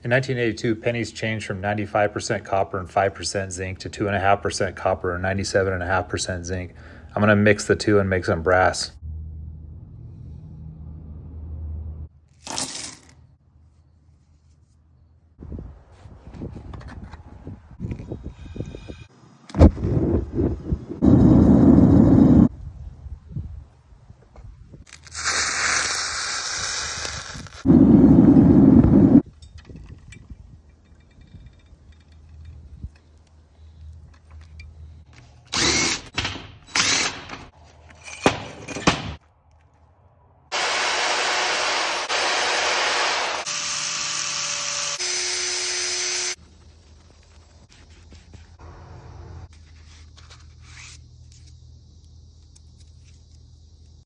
In 1982, pennies changed from 95% copper and 5% zinc to 2.5% copper and 97.5% zinc. I'm going to mix the two and make some brass.